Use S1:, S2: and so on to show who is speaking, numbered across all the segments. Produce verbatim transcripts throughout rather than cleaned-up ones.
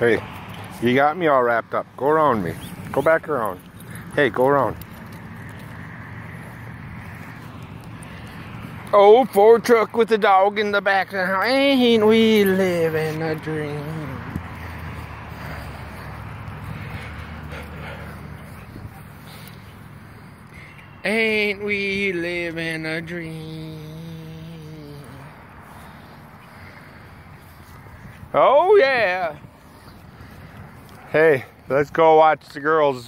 S1: Hey, you got me all wrapped up. Go around me. Go back around. Hey, go around. Oh, Ford truck with the dog in the back. Ain't we living a dream? Ain't we living a dream? Oh yeah. Hey, let's go watch the girls.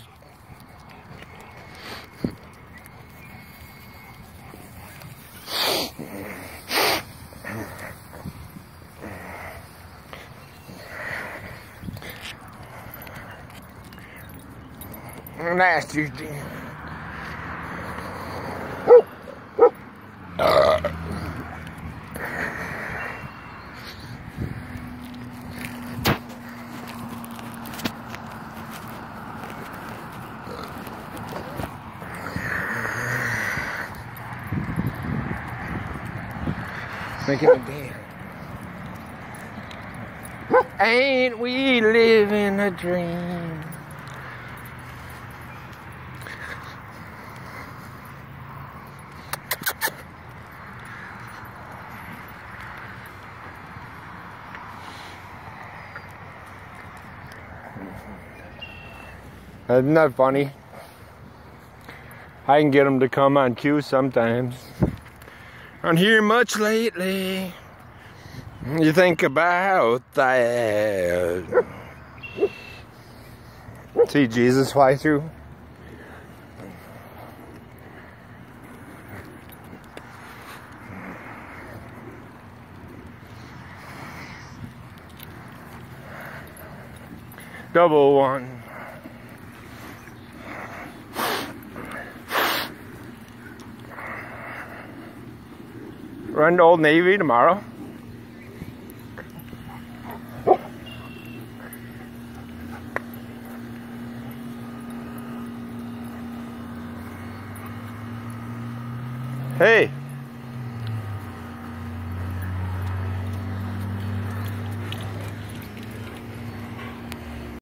S1: Nasty. Uh. Making a dance. Ain't we living a dream? Isn't that funny? I can get them to come on cue sometimes. Aren't here much lately. You think about that. See Jesus fly through? Double one. Run to Old Navy tomorrow. Hey.